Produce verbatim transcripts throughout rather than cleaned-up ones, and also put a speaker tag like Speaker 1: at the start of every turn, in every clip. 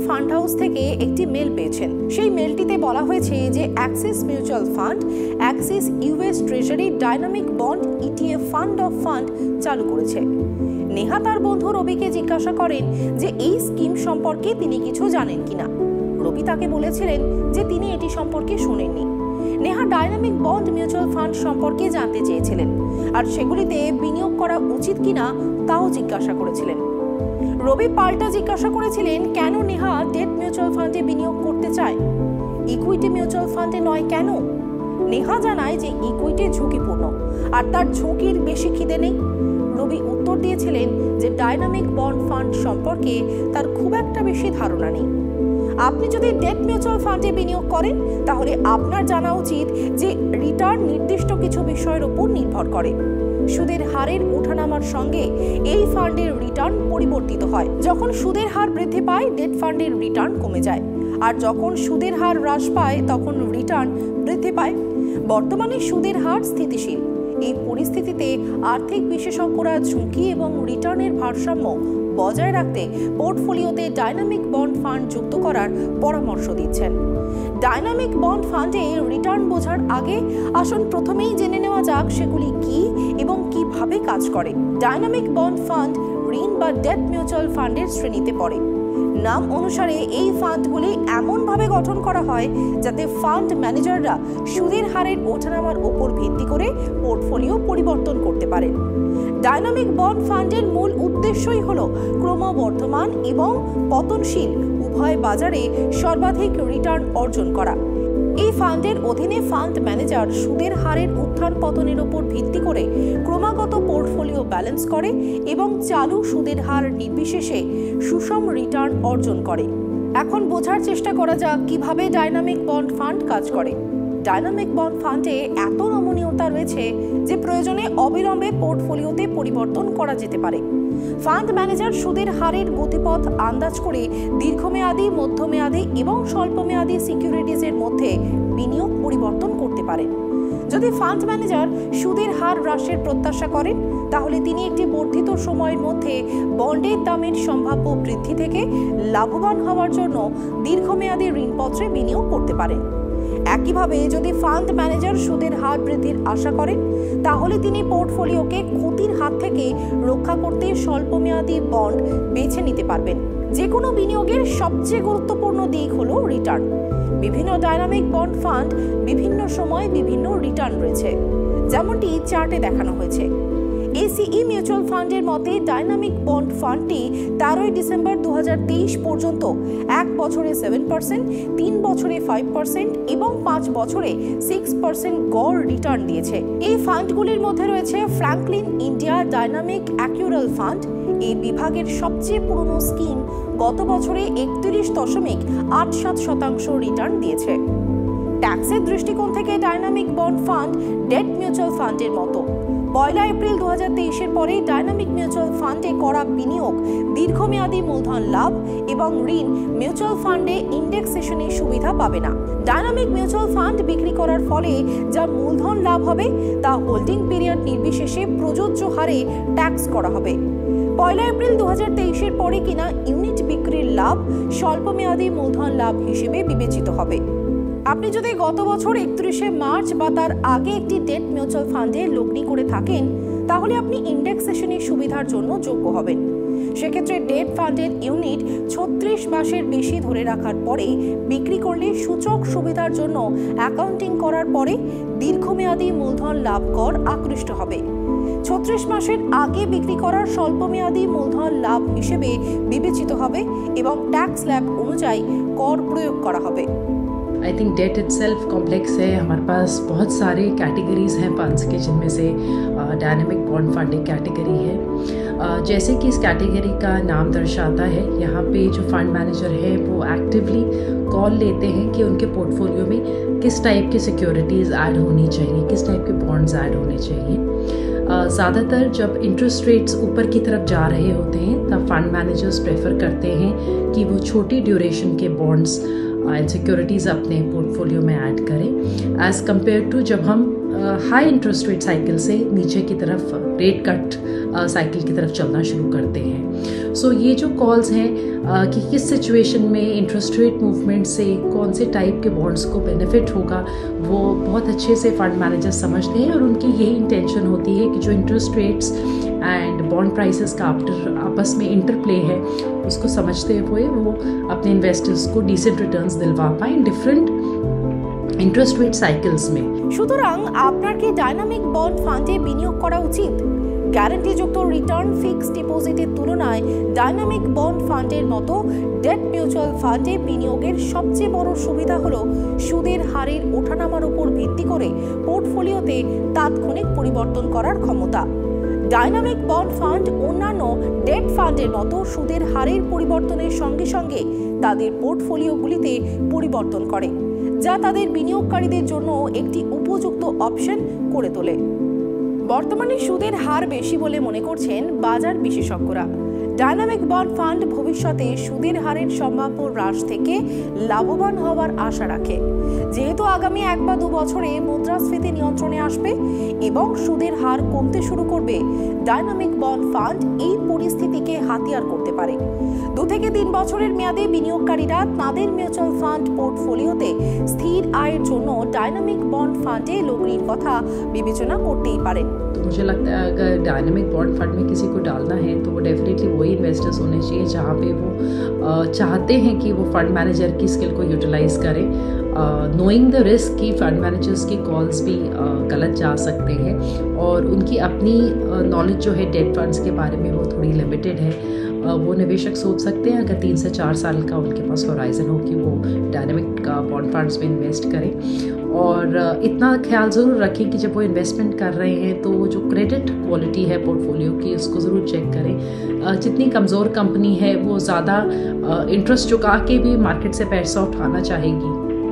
Speaker 1: Fund house থেকে একটি mail পেয়েছেন। সেই মেলটিতে বলা হয়েছে যে Axis mutual fund Axis US treasury dynamic bond ETF fund of fund চালু করেছে। নেহা তার বন্ধু রবিকে জিজ্ঞাসা করেন যে এই স্কিম সম্পর্কে তিনি কিছু জানেন কিনা। রবি তাকে বলেছিলেন যে তিনি এটি সম্পর্কে শোনেননি। Neha dynamic bond mutual fund সম্পর্কে জানতে চেয়েছিলেন আর সেগুলিতে বিনিয়োগ করা উচিত কিনা তাও জিজ্ঞাসা করেছিলেন। রবি পাল্টা জিজ্ঞাসা করেছিলেন কেন নেহা ডেট মিউচুয়াল ফান্ডে বিনিয়োগ করতে চায়, ইকুইটি মিউচুয়াল ফান্ডে নয় কেন। নেহা জানায় যে ইকুইটি ঝুঁকিপূর্ণ আর তার ঝুঁকির বেশি খিদে নেই। রবি উত্তর দিয়েছিলেন যে ডাইনামিক বন্ড ফান্ড সম্পর্কে তার খুব একটা বেশি ধারণা নেই। আপনি যদি ডেট মিউচুয়াল ফান্ডে বিনিয়োগ করেন তাহলে আপনার জানা উচিত যে রিটার্ন নির্দিষ্ট কিছু বিষয়ের উপর নির্ভর করে। সুদের হারের ওঠানামার সঙ্গে এই ফান্ডের রিটার্ন পরিবর্তিত হয়। যখন সুদের হার বৃদ্ধি পায় ডেট ফান্ডের রিটার্ন কমে যায়, আর যখন সুদের হার হ্রাস পায় তখন রিটার্ন বৃদ্ধি পায়। বর্তমানে সুদের হার স্থিতিশীল। এই পরিস্থিতিতে আর্থিক বিশেষজ্ঞরা ঝুঁকি এবং রিটার্নের ভারসাম্য বজায় রাখতে পোর্টফোলিওতে ডাইনামিক বন্ড ফান্ড যুক্ত করার পরামর্শ দিচ্ছেন। ডাইনামিক বন্ড ফান্ডে রিটার্ন বোঝার আগে আসুন প্রথমেই জেনে নেওয়া যাক সেগুলি কি এবং কিভাবে কাজ করে। ডাইনামিক বন্ড ফান্ড ঋণ বা ডেট মিউচুয়াল ফান্ডের শ্রেণীতে পড়ে। নাম অনুসারে এই ফান্ডগুলি এমনভাবে গঠন করা হয় যাতে ফান্ড ম্যানেজাররা সুদের হারের ওঠানামার উপর ভিত্তি করে পোর্টফোলিও পরিবর্তন করতে পারেন। ডাইনামিক বন্ড ফান্ডের মূল উদ্দেশ্যই হল ক্রমবর্ধমান এবং পতনশীল উভয় বাজারে সর্বাধিক রিটার্ন অর্জন করা। এই ফান্ডের অধীনে ফান্ড ম্যানেজার সুদের হারের উত্থান পতনের উপর ভিত্তি করে ক্রমাগত পোর্টফোলিও ব্যালেন্স করে এবং চালু সুদের হার নির্বিশেষে সুষম রিটার্ন অর্জন করে। এখন বোঝার চেষ্টা করা যাক কিভাবে ডাইনামিক বন্ড ফান্ড কাজ করে। ডাইনামিক বন্ড ফান্ডে এত নমনীয়তা রয়েছে যে প্রয়োজনে অবিলম্বে পোর্টফোলিওতে পরিবর্তন করা যেতে পারে। ফান্ড ম্যানেজার সুদের হারের গতিপথ আন্দাজ করে দীর্ঘমেয়াদী, মধ্যমেয়াদী এবং স্বল্পমেয়াদী সিকিউরিটিজের মধ্যে বিনিয়োগ পরিবর্তন করতে পারেন। যদি ফান্ড ম্যানেজার সুদের হার হ্রাসের প্রত্যাশা করেন তাহলে তিনি একটি বর্ধিত সময়ের মধ্যে বন্ডের দামের সম্ভাব্য বৃদ্ধি থেকে লাভবান হওয়ার জন্য দীর্ঘমেয়াদী ঋণপত্রে বিনিয়োগ করতে পারেন। একইভাবে যদি ফান্ড ম্যানেজার সুদের হার বৃদ্ধির আশা করেন তাহলে তিনি পোর্টফোলিওকে ক্ষতির হাত থেকে রক্ষা করতে স্বল্পমেয়াদী বন্ড বেছে নিতে পারবেন। যে কোনো বিনিয়োগের সবচেয়ে গুরুত্বপূর্ণ দিক হলো রিটার্ন। বিভিন্ন ডাইনামিক বন্ড ফান্ড বিভিন্ন সময় বিভিন্ন রিটার্ন রয়েছে, যেমনটি চার্টে দেখানো হয়েছে। এসিই মিউচুয়াল ফান্ডের মতে ডাইনামিক বন্ড ফান্ডটি তেরোই ডিসেম্বর দু হাজার তেইশ পর্যন্ত এক বছরে সেভেন পার্সেন্ট, তিন বছরে ফাইভ পার্সেন্ট এবং পাঁচ বছরে সিক্স পার্সেন্ট গড় রিটার্ন দিয়েছে। এই ফান্ডগুলির মধ্যে রয়েছে Franklin India dynamic accrual fund. এই বিভাগের সবচেয়ে পুরনো স্কিম গত বছরে একত্রিশ দশমিক আট সাত শতাংশ রিটার্ন দিয়েছে। ট্যাক্সের দৃষ্টিকোণ থেকে dynamic bond fund debt mutual ফান্ডের মতো। পয়লা এপ্রিল দু হাজার তেইশের পরে ডাইনামিক মিউচুয়াল ফান্ডে করা বিনিয়োগ দীর্ঘমেয়াদী মূলধন লাভ এবং ঋণ মিউচুয়াল ফান্ডে ইন্ডেক্সেশনের সুবিধা পাবে না। ডাইনামিক মিউচুয়াল ফান্ড বিক্রি করার ফলে যা মূলধন লাভ হবে তা হোল্ডিং পিরিয়ড নির্বিশেষে প্রযোজ্য হারে ট্যাক্স করা হবে। পয়লা এপ্রিল দু হাজার তেইশের পরে কিনা ইউনিট বিক্রির লাভ স্বল্পমেয়াদী মূলধন লাভ হিসেবে বিবেচিত হবে। আপনি যদি গত বছর একত্রিশে মার্চ বা তার আগে একটি ডেট মিউচুয়াল ফান্ডে লগ্নি করে থাকেন তাহলে আপনি ইন্ডেক্সেশনের সুবিধার জন্য যোগ্য হবেন। সেক্ষেত্রে ডেট ফান্ডের ইউনিট ছত্রিশ মাসের বেশি ধরে রাখার পরে বিক্রি করলে সূচক সুবিধার জন্য অ্যাকাউন্টিং করার পরে দীর্ঘমেয়াদী মূলধন লাভ কর আকৃষ্ট হবে। ছত্রিশ মাসের আগে বিক্রি করার স্বল্পমেয়াদী মূলধন লাভ হিসেবে বিবেচিত হবে এবং ট্যাক্স স্ল্যাব অনুযায়ী কর প্রয়োগ করা হবে।
Speaker 2: I think debt itself complex है। हमारे पास बहुत सारे कैटेगरीज हैं फंड्स के, जिनमें से डायनामिक बॉन्ड फंड एक कैटेगरी है। uh, जैसे कि इस कैटेगरी का नाम दर्शाता है, यहाँ पे जो फंड मैनेजर है वो एक्टिवली कॉल लेते हैं कि उनके पोर्टफोलियो में किस टाइप की सिक्योरिटीज़ ऐड होनी चाहिए, किस टाइप के बॉन्ड्स ऐड होने चाहिए। uh, ज़्यादातर जब इंटरेस्ट रेट्स ऊपर की तरफ जा रहे होते हैं तब फंड मैनेजर्स प्रेफर करते हैं कि वो छोटी ड्यूरेशन के बॉन्ड्स एंड सिक्योरिटीज़ अपने पोर्टफोलियो में ऐड करें, एज़ कम्पेयर टू जब हम हाई इंटरेस्ट रेट साइकिल से नीचे की तरफ रेट कट साइकिल की तरफ चलना शुरू करते हैं। सो so, ये जो कॉल्स हैं कि किस सिचुएशन में इंटरेस्ट रेट मूवमेंट से कौन से टाइप के बॉन्ड्स को बेनिफिट होगा, वो बहुत अच्छे से फंड मैनेजर्स समझते हैं और उनकी यही इंटेंशन होती है कि जो interest rates and bond prices का आपस में इंटरप्ले है उसको समझते हुए वो अपने इन्वेस्टर्स को डिसेंट रिटर्न्स दिलवा पाएँ डिफरेंट ইন্টারেস্ট রেট সাইকেলস মে।
Speaker 1: সুতরাং আপনার কি ডাইনামিক বন্ড ফান্ডে বিনিয়োগ করা উচিত? গ্যারান্টিযুক্ত রিটার্ন ফিক্সড ডিপোজিটের তুলনায় ডাইনামিক বন্ড ফান্ডের মতো ডেট মিউচুয়াল ফান্ডে বিনিয়োগের সবচেয়ে বড় সুবিধা হলো সুদের হারের ওঠানামার উপর ভিত্তি করে পোর্টফোলিওতে তাৎক্ষণিক পরিবর্তন করার ক্ষমতা। ডাইনামিক বন্ড ফান্ড অন্যান্য ডেট ফান্ডের মতো সুদের হারের পরিবর্তনের সঙ্গে সঙ্গে তাদের পোর্টফোলিওগুলিতে পরিবর্তন করে, যা তাদের বিনিয়োগকারীদের জন্য একটি উপযুক্ত অপশন করে তোলে। বর্তমানে সুদের হার বেশি বলে মনে করছেন বাজার বিশেষজ্ঞরা। ডাইনামিক বন্ড ফান্ড ভবিষ্যতে সুদের হারের সম্ভাব্য হ্রাস থেকে লাভবান হওয়ার আশা রাখে, যেহেতু আগামী এক বা দু বছরে মুদ্রাস্ফীতি নিয়ন্ত্রণে আসবে এবং সুদের হার কমতে শুরু করবে। ডাইনামিক বন্ড ফান্ড এই পরিস্থিতিকে হাতিয়ার করতে পারে। দু থেকে তিন বছরের মেয়াদে বিনিয়োগকারীরা তাদের মিউচুয়াল ফান্ড পোর্টফোলিওতে স্থির আয়ের জন্য ডাইনামিক বন্ড ফান্ডে লগ্নির কথা বিবেচনা করতেই পারেন।
Speaker 2: तो मुझे लगता है अगर डायनामिक बॉन्ड फंड में किसी को डालना है तो वो डेफिनेटली वही इन्वेस्टर्स होने चाहिए जहाँ पे वो चाहते हैं कि वो फंड मैनेजर की स्किल को यूटिलाइज करें, नोइंग द रिस्क कि फंड मैनेजर्स की कॉल्स भी गलत जा सकते हैं और उनकी अपनी नॉलेज जो है डेट फंड्स के बारे में वो थोड़ी लिमिटेड है। वो निवेशक सोच सकते हैं अगर तीन से चार साल का उनके पास होराइजन हो कि वो डायनामिक बॉन्ड फंड्स में इन्वेस्ट करें। और इतना ख्याल ज़रूर रखें कि जब वो इन्वेस्टमेंट कर रहे हैं तो वो जो क्रेडिट क्वालिटी है पोर्टफोलियो की उसको ज़रूर चेक करें। जितनी कमज़ोर कंपनी है वो ज़्यादा इंटरेस्ट चुका के भी मार्केट से पैसा उठाना चाहेगी,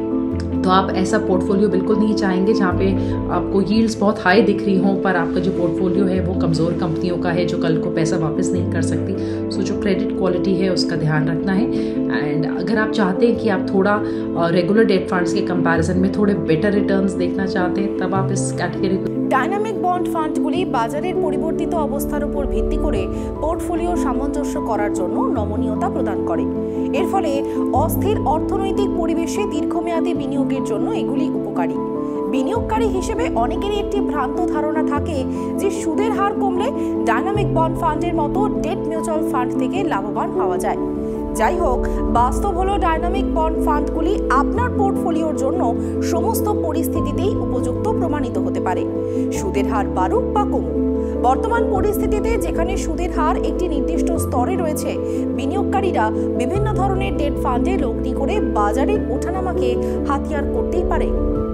Speaker 2: तो आप ऐसा पोर्टफोलियो बिल्कुल नहीं चाहेंगे जहाँ पे आपको यील्ड्स बहुत हाई दिख रही हों पर आपका जो पोर्टफोलियो है वो कमज़ोर कंपनियों का है जो कल को पैसा वापस नहीं कर सकती। सो जो क्रेडिट क्वालिटी है उसका ध्यान रखना है। एंड अगर आप चाहते हैं कि आप थोड़ा रेगुलर डेट फंड्स के कंपैरिजन में थोड़े बेटर रिटर्न्स देखना चाहते हैं तब आप इस कैटेगरी को।
Speaker 1: ডাইনামিক বন্ড ফান্ডগুলি বাজারের পরিবর্তিত অবস্থার উপর ভিত্তি করে পোর্টফোলিও সামঞ্জস্য করার জন্য নমনীয়তা প্রদান করে। এর ফলে অস্থির অর্থনৈতিক পরিবেশে দীর্ঘমেয়াদী বিনিয়োগের জন্য এগুলি উপকারী। বিনিয়োগকারী হিসেবে অনেকেরই একটি ভ্রান্ত ধারণা থাকে যে সুদের হার কমলে ডাইনামিক বন্ড ফান্ডের মতো ডেট মিউচুয়াল ফান্ড থেকে লাভবান হওয়া যায়। যাই হোক, বাস্তব হলো ডাইনামিক বন্ড ফান্ডগুলি আপনার পোর্টফোলিওর জন্য সমস্ত পরিস্থিতিতেই উপযুক্ত প্রমাণিত হতে পারে, সুদের হার বাড়ুক বা কমুক। বর্তমান পরিস্থিতিতে যেখানে সুদের হার একটি নির্দিষ্ট স্তরে রয়েছে, বিনিয়োগকারীরা বিভিন্ন ধরনের ডেট ফান্ডে লগ্নি করে বাজারের ওঠানামাকে হাতিয়ার করতেই পারে।